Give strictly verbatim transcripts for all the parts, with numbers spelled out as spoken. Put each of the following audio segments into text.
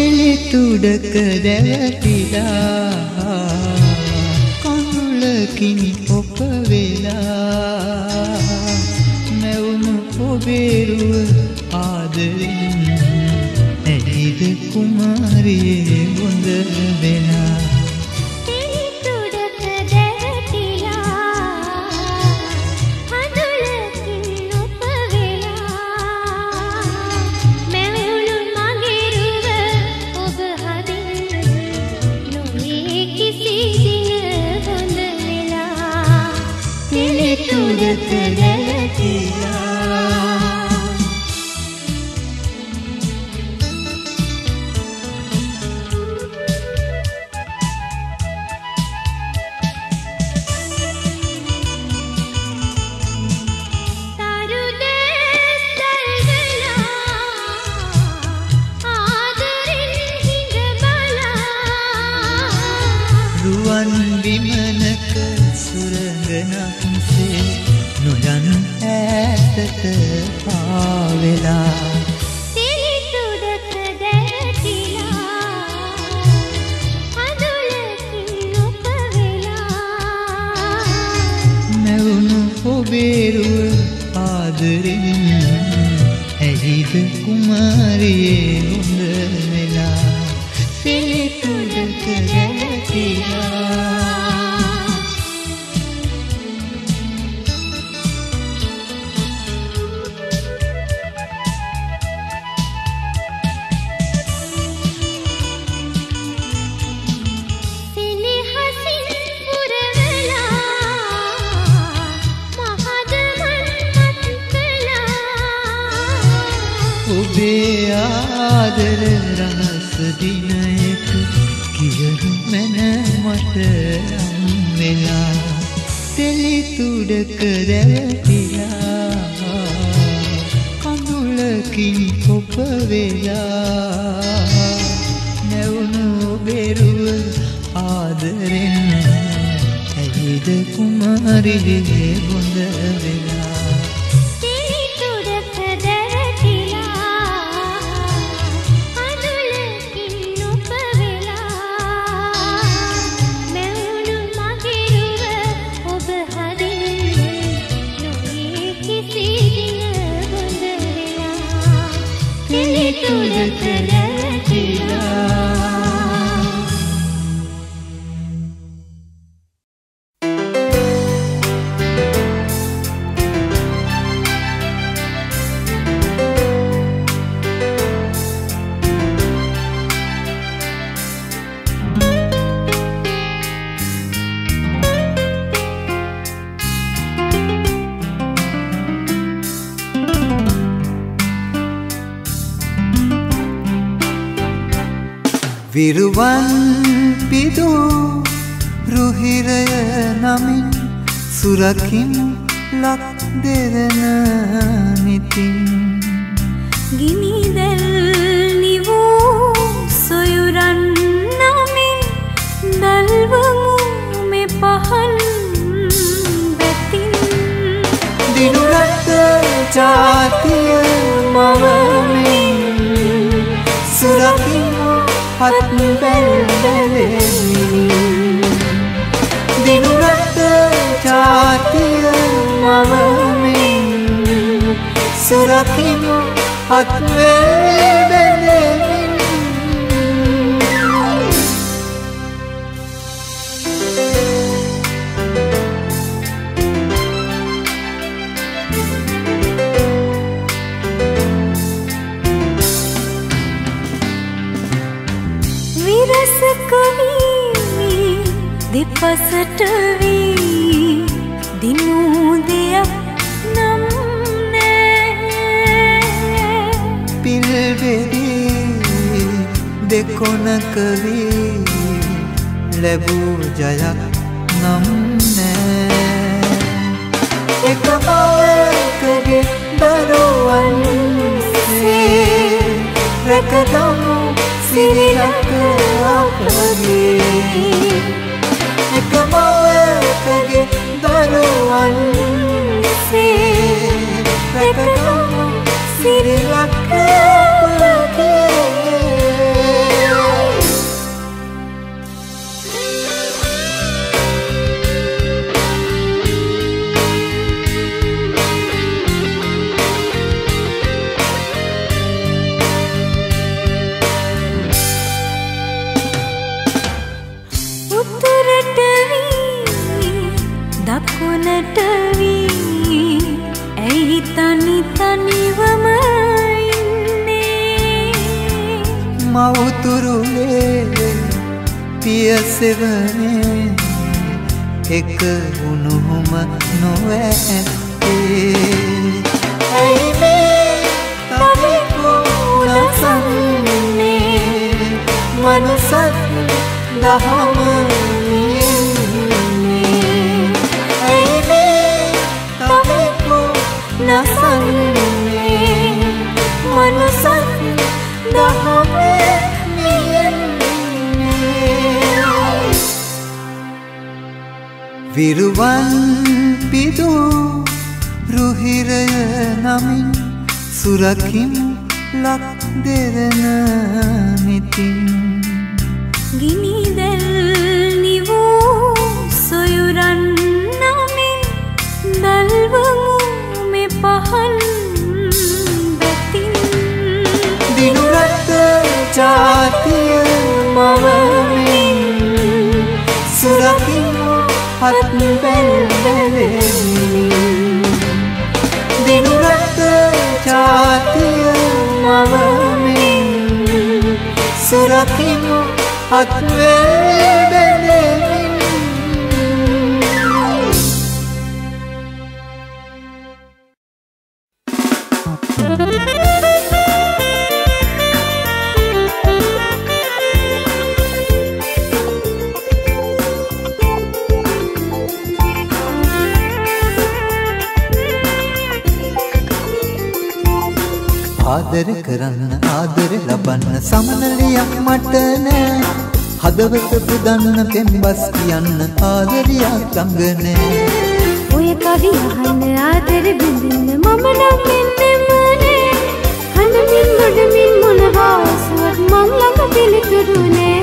පිළිතුඩක දැවටිලා කනුලකින් ඔප වෙලා මැවුණු ඔබේරුව ආදරෙන් ඇයිද කුමාරියේ හොඳ වෙලා රුවන් විමනක සුරංගනක්සේ නොයන් ඈතට පාවෙලා පිළිතුඩක දැවටිලා අඳුලකින් ඔප වෙලා මැවුණු ඔබේරුව ආදරෙන් ඇයිද කුමාරියේ හොඳ වෙලා පිළිතුඩක දැවටිලා ඔබේ ආදර රහස දිනයක කියනු මැන මට නම් වෙලා තෙලිතුඩක දැවටිලා කඳුලකින් ඔප වෙලා නැවුණු ඔබේරුව ආදරෙන් ඇයිද කුමාරියේ හොඳ වෙලා විරුවන් පිදු රුහිරය නමින් සුරකිමු ලක් දෙරණ නිතින් ගිනිදැල් නිවූ සොයුරන් නමින් දල්වමු මෙ පහන් වෙතින් දිනුරට ජාතිය මවමින් සුරකිමු හත් බැල්බැලෙමින් දිනුරට ජාතිය මවමින් සුරකිමු හත් බැල්බැලෙමින් දෙපසට වී දිනූ දෙයක් නම් නෑ පිල්බෙදී දෙකොනක වී ලැබූ ජයක් නම් නෑ එක බවකගේ දරුවන්සේ රැකගමු සිරිලක අපගේ එක මවකගේ දරුවන්සේ රැකගමු සිරිලක අපගේ දකුණට වී ඇයි තනි තනිවම ඉන්නේ මවුතුරුලේ පියසෙවනේ එක උණුහුම නොවැත්තේ ඇයි මේ තවෙකෝ නසන්නේ මනසත් දහම නියන්නේ ඇයි මේ තවෙකෝ නසන්නේ මනසත් දහම විරුවන් පිදු රුහිරය නමින් සුරකින් ලක් දෙරන නිතින් ගිනිදැල් නිවූ සොයුරන් නමින් දල්වමු මෙ පහන් බැතින් දිනුරට ජාතිය මවමින් සුරකින් හත් බැල් බැලෙමින් දිනුරට ජාතිය මවමින් සුරකිමු හත් බැල් බැලෙමින් ආදර කරන්න ආදර ලබන්න සමනලියක් මට නෑ හදවත පුදන්න පෙම්බස් කියන්න ආදරයක් ළඟ නෑ ඔය කවි අහන්න ආදර බින්දින්න මම නම් එන්නෙම නෑ හඬමින් ගොඩමින් මොනවාසුවත් මං ළඟ පිළිතුරු නෑ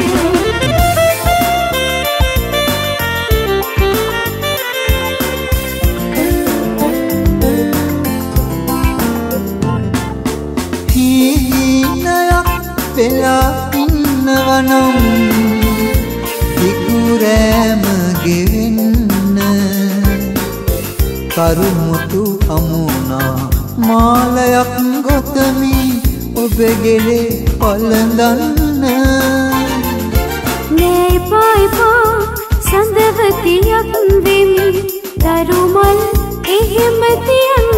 වෙලා ඉන්නවනම් දිගුරෑම ගෙවෙන්න කරුමුතු අමුණා මාලයක් ගොතමි ඔබගෙලේ පලඳන්න නෑ එපා එපා සඳවතියක් වෙමි දරුමල් එහෙම තියන්න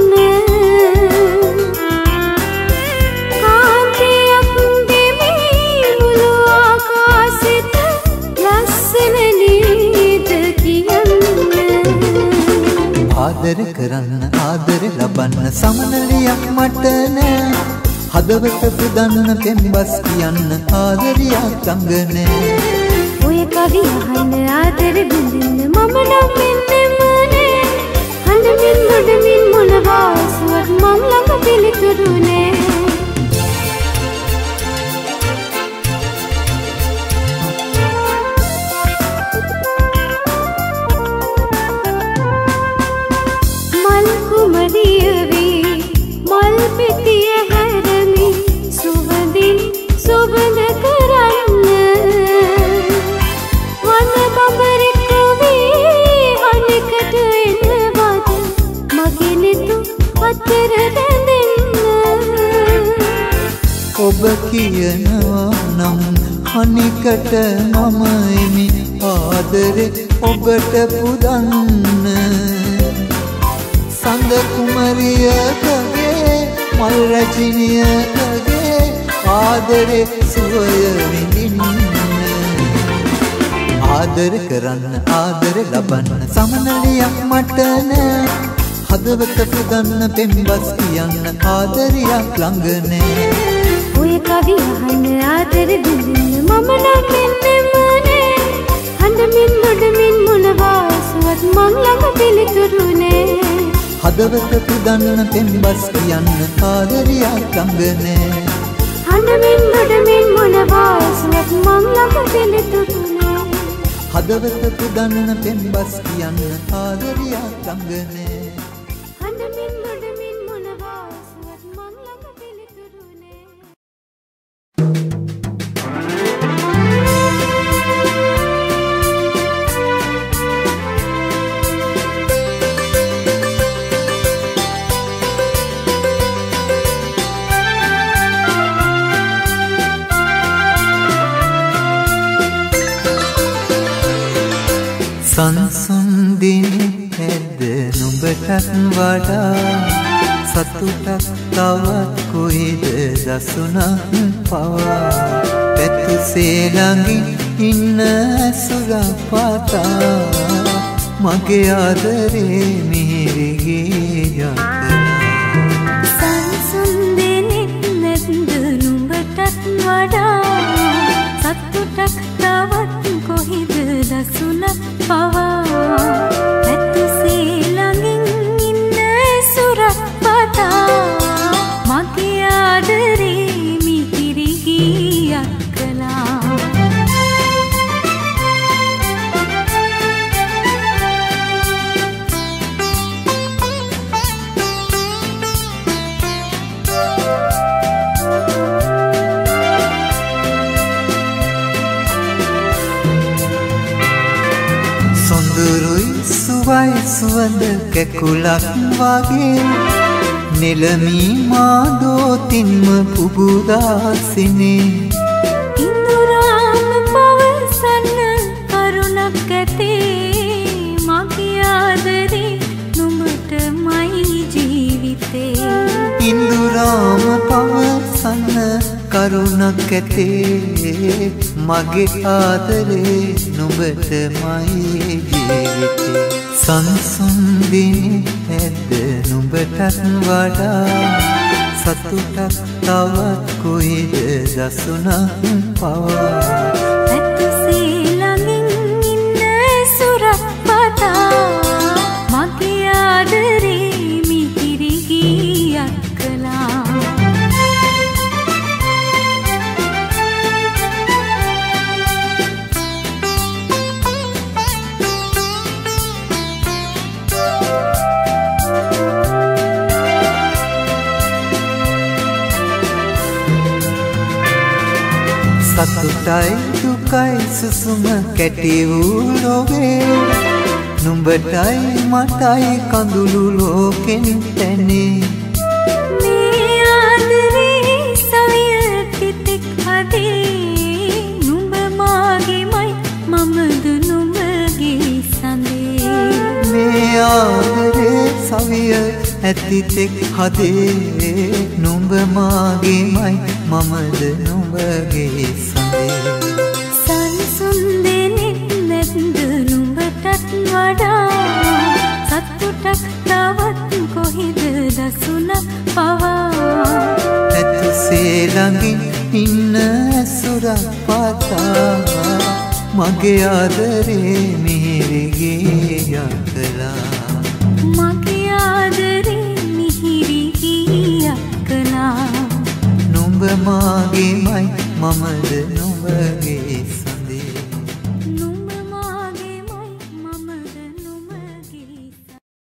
ආදර කරන්න ආදර ලබන්න සමනලියක් මට නෑ හදවත පුදන්න පෙම්බස් කියන්න ආදරයක් ළඟ නෑ ඔය කවි අහන්න ආදර බින්දින්න මම නම් එන්නෙම නෑ හඬමින් ගොඩමින් මොනවාසුවත් මං ළඟ පිළිතුරු නෑ ඔබ කියනවා නම් අනිකට මම එමි ආදරේ ඔබට පුදන්න සඳ කුමරියකගේ මල් රැජිනියකගේ ආදරේ සුවය විඳින්න ආදර කරන්න ආදර ලබන්න සමනලියක් මට නෑ හදවත පුදන්න පෙම්බස් කියන්න ආදරයක් ළඟ නෑ ඔය කවි අහන්න ආදර බින්දින්න මම නම් එන්නෙම නෑ හඬමින් ගොඩමින් මොනවාසුවත් මං ළඟ පිළිතුරු නෑ හදවත පුදන්න පෙම්බස් කියන්න ආදරයක් ළඟ නෑ හඬමින් ගොඩමින් මොනවාසුවත් මං ළඟ පිළිතුරු නෑ හදවත පුදන්න පෙම්බස් කියන්න ආදරයක් ළඟ නෑ හඬමින් ගොඩමින් මොනවාසුවත් මං ළඟ පිළිතුරු නෑ දිනේ ඇද්ද නුඹටත් වඩා සතුටක් තවත් කොයිද දසුණක් පවා පැතුසේ ළඟින් ඉන්න සුරක් පාතා මගේ ආදරේ මිහිරිගේ යන්තනා සංසුන් දිනෙත් නැද්ද නුඹටත් වඩා සතුටක් තවත් කොහිද දසුණක් පවා පැතුසේ ළඟින් ඉන්න සුරක් පාතා මගේ ආදරේ මිහිරිගේ යන්තනා සොඳුරුයි සුවයි සුවඳ කැකුලක් වගේ නෙළමී මාදෝතින්ම පුබුදාසිනේ ඉඳුරාම පවසන්න කරුණක් ඇතේ මගේ ආදරේ නුඹටමයි ජීවිතේ ඉඳුරාම පවසන්න කරුණක් ඇතේ මගේ ආදරේ නුඹටමයි ජීවිතේ සංසුන් දිනේ ඇද්ද නුඹටත් වඩා සතුටක් තවත් කොයිද දසුණක් පවා පැතුසේ ළඟින් ඉන්න සුරක් පාතා මගේ ආදරේ මිහිරිගේ යක්කලා සතුටයි දුකයි සුසුම කැටි වූ ලොවේ නුඹටයි මටයි කඳුළු ලෝකෙන් තැනේ මේ ආදරේ සවිය තිතෙක් හදේ නුඹ මාගේමයි මමද නුඹගේ සඳේ මේ ආදරේ සවිය ඇතිතෙක් හදේ නුඹ මාගේමයි මමද නුඹගේ සඳේ සංසුන් දිනෙත් නැද්ද නුඹටත් වඩා සතුටක් තවත් කොහිද දසුණක් පවා පැතුසේ ළඟින් ඉන්න සුරක් පාතා මගේ ආදරේ මිහිරිගේ යකලා මගේ ආදරේ මිහිරිගේ යකලා නුඹ මාගේමයි මමද නුඹගේ